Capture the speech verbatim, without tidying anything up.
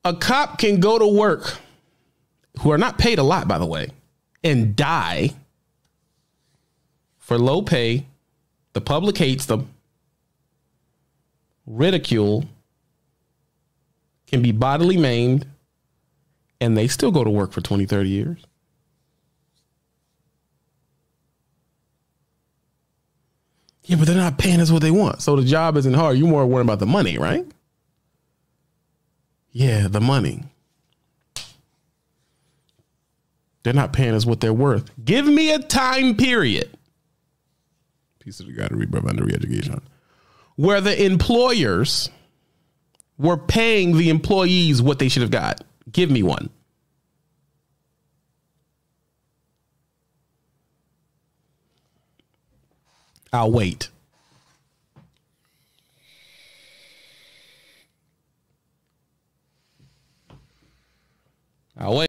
A cop can go to work, who are not paid a lot, by the way, and die for low pay. The public hates them. Ridicule, can be bodily maimed, and they still go to work for twenty, thirty years. Yeah, but they're not paying us what they want. So the job isn't hard. You're more worried about the money, right? Yeah, the money. They're not paying us what they're worth. Give me a time period. Piece of the guy to read about under re-education. Where the employers were paying the employees what they should have got. Give me one. I'll wait. I'll wait.